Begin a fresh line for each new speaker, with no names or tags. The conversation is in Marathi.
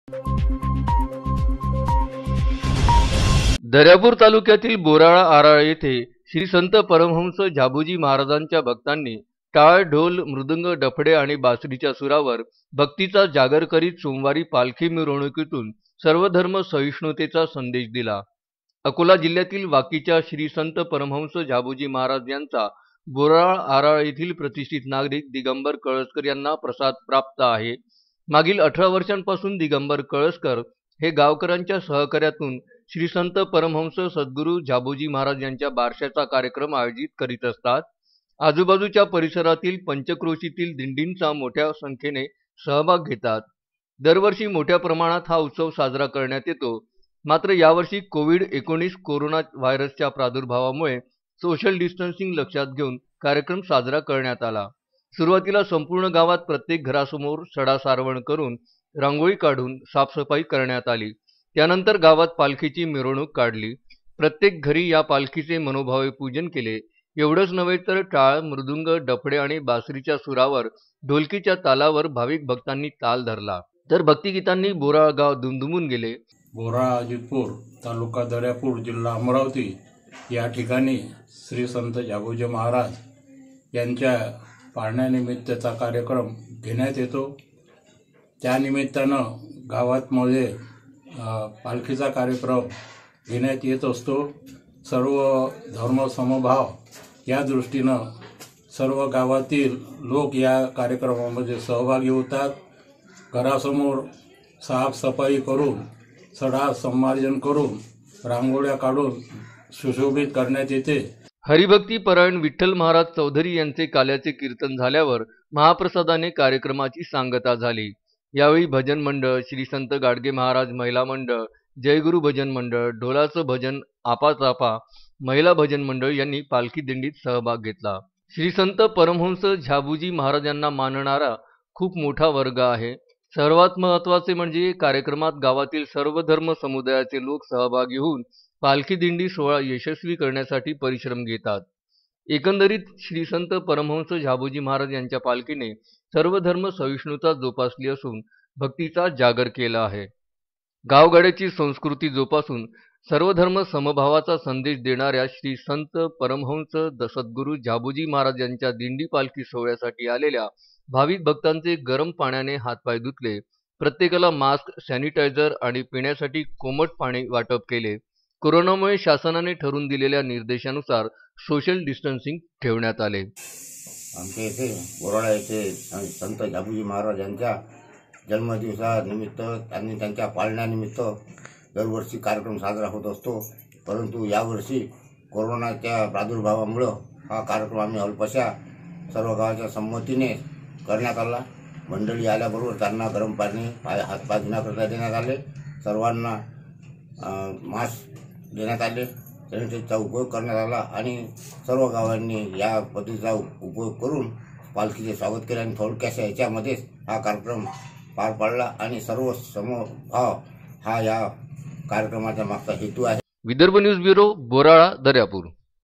दर्यापूर तालुक्यातील बोराळा आराळ येथे श्री संत परमहंस झाबुजी महाराजांच्या भक्तांनी टाळ, ढोल, मृदंग, डफडे आणि बासरीच्या सुरावर भक्तीचा जागर करीत सोमवारी पालखी मिरवणुकीतून सर्वधर्म सहिष्णुतेचा संदेश दिला। अकोला जिल्ह्यातील वाकीच्या श्री संत परमहंस झाबुजी महाराज यांचा बोराळा आराळ येथील प्रतिष्ठित नागरिक दिगंबर कळसकर यांना प्रसाद प्राप्त आहे। मागील 18 वर्षांपासून दिगंबर कळसकर हे गावकऱ्यांच्या सहकार्यातून श्री संत परमहंस सद्गुरू झाबुजी महाराज यांच्या बारशाचा कार्यक्रम आयोजित करीत असतात। आजूबाजूच्या परिसरातील पंचक्रोशीतील दिंडींचा मोठ्या संख्येने सहभाग घेतात। दरवर्षी मोठ्या प्रमाणात हा उत्सव साजरा करण्यात येतो। मात्र यावर्षी कोविड-19 कोरोना व्हायरसच्या प्रादुर्भावामुळे सोशल डिस्टन्सिंग लक्षात घेऊन कार्यक्रम साजरा करण्यात आला। सुरुवातीला संपूर्ण गावात प्रत्येक घरासमोर सडा सारवण करून रांगोळी काढून साफसफाई करण्यात आली। त्यानंतर गावात पालखीची मिरवणूक काढली। प्रत्येक घरी या पालखीचे मनोभावे पूजन केले। एवढंच नव्हे तर टाळ, मृदुंग, डफडे आणि बासरीच्या सुरावर, ढोलकीच्या तालावर भाविक भक्तांनी ताल धरला, तर भक्तिगीतांनी बोराळा गाव दुमदुमून गेले।
बोराळा अजितपूर, तालुका दर्यापूर, जिल्हा अमरावती या ठिकाणी श्री संत झाबुजी महाराज यांच्या पाळण्यानिमित्तचा कार्यक्रम घेण्यात येतो। त्यानिमित्तानं गावामध्ये पालखीचा कार्यक्रम घेण्यात येत असतो। सर्व धर्मसमभाव या दृष्टीनं सर्व गावातील लोक या कार्यक्रमामध्ये सहभागी होतात। घरासमोर साफसफाई करून, सडा संमार्जन करून, रांगोळ्या काढून सुशोभित करण्यात येते।
हरिभक्ती परायण विठ्ठल महाराज चौधरी यांचे काल्याचे कीर्तन झाल्यावर महाप्रसादाने कार्यक्रमाची सांगता झाली। यावेळी भजन मंडळ, श्री संत गाडगे महाराज महिला मंडळ, जयगुरु भजन मंडळ, ढोलाचं भजन आपा चापा महिला भजन मंडळ यांनी पालखी दिंडीत सहभाग घेतला। श्री संत परमहंस झाबुजी महाराजांना मानणारा खूप मोठा वर्ग आहे। सर्वात महत्त्वाचे म्हणजे कार्यक्रमात गावातील सर्व धर्म समुदायाचे लोक सहभागी होऊन पालखी दिंडी सोहळा यशस्वी करण्यासाठी परिश्रम घेतात। एकंदरीत श्री संत परमहंस झाबुजी महाराज यांच्या पालखीने सर्व धर्म सहिष्णुता जोपासली असून भक्तीचा जागर केला आहे। गावगाड्याची संस्कृती जोपासून सर्व धर्म समभावाचा संदेश देणाऱ्या श्री संत परमहंस सद्गुरू झाबुजी महाराज यांच्या दिंडी पालखी सोहळ्यासाठी आलेल्या भाविक भक्तांचे गरम पाण्याने हातपाय धुतले। प्रत्येकाला मास्क, सॅनिटायझर आणि पिण्यासाठी कोमट पाणी वाटप केले। कोरोनामुळे शासनाने ठरवून दिलेल्या निर्देशानुसार सोशल डिस्टन्सिंग ठेवण्यात आले।
आमच्या येथे बोराळा येथे संत झाबुजी महाराज यांच्या जन्मदिवसानिमित्त आणि त्यांच्या पाळण्यानिमित्त दरवर्षी कार्यक्रम साजरा होत असतो। परंतु यावर्षी कोरोनाच्या प्रादुर्भावामुळे हा कार्यक्रम आम्ही अल्पशा सर्व गावाच्या संमतीने करण्यात आला। मंडळी आल्याबरोबर त्यांना गरम पाणी, हातपाय धुण्याकरता देण्यात आले। सर्वांना मास्क देण्यात आले, सॅनिटायझरचा उपयोग करण्यात आला आणि सर्व गावांनी या पद्धतीचा उपयोग करून पालखीचे स्वागत केले आणि थोडक्याशा याच्यामध्येच हा कार्यक्रम पार पाडला आणि सर्व समभाव हा या कार्यक्रमाचा मागचा हेतू आहे।
Vidarbha news bureau, Borala, Daryapur.